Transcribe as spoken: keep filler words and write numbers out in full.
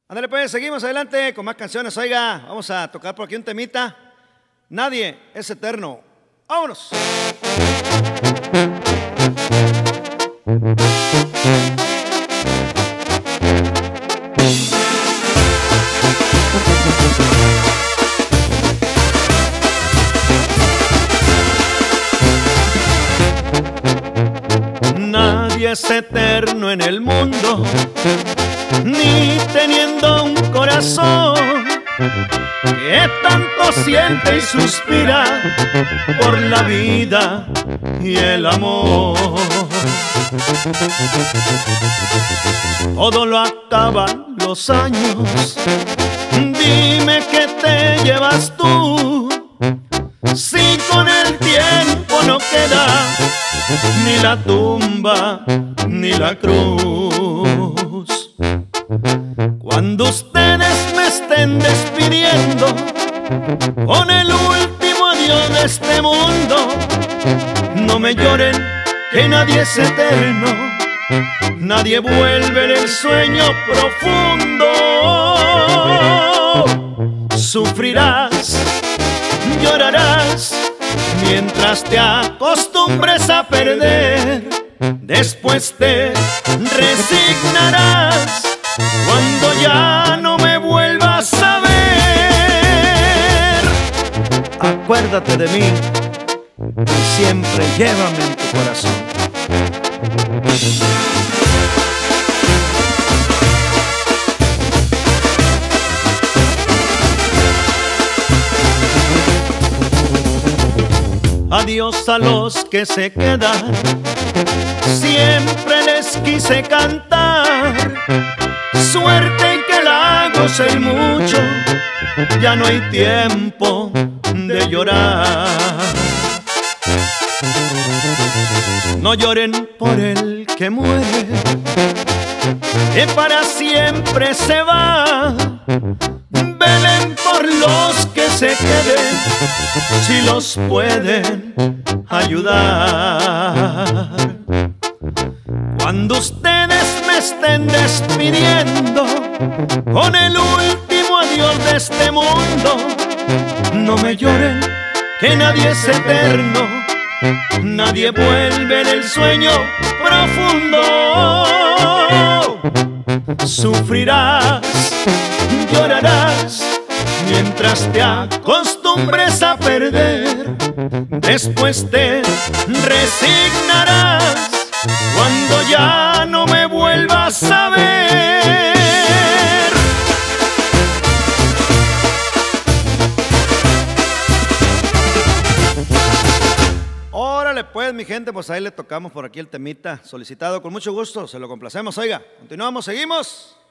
Ándale pues, seguimos adelante con más canciones. Oiga, vamos a tocar por aquí un temita. Nadie es eterno. ¡Vámonos! Nadie es eterno en el mundo, ni teniendo un corazón que tanto siente y suspira por la vida y el amor. Todo lo acaban los años. Dime qué te llevas tú, si con el tiempo no queda ni la tumba ni la cruz. Cuando ustedes me estén despidiendo con el último adiós de este mundo, no me lloren, que nadie es eterno, nadie vuelve en el sueño profundo. Sufrirás, llorarás, mientras te acostumbres a perder. Después te resignarás cuando ya no me vuelvas a ver. Acuérdate de mí y siempre llévame en tu corazón. Adiós a los que se quedan, siempre les quise cantar. Suerte que la gocen mucho, ya no hay tiempo de llorar. No lloren por el que muere, que para siempre se va. Velen por los que se queden, si los pueden ayudar. Cuando ustedes me estén despidiendo con el último adiós de este mundo, no me lloren, que nadie es eterno, nadie vuelve en el sueño profundo. Sufrirás, llorarás, mientras te acostumbres a perder. Después te resignarás cuando ya no me vuelvas a ver. Órale pues, mi gente, pues ahí le tocamos por aquí el temita solicitado. Con mucho gusto, se lo complacemos. Oiga, continuamos, seguimos.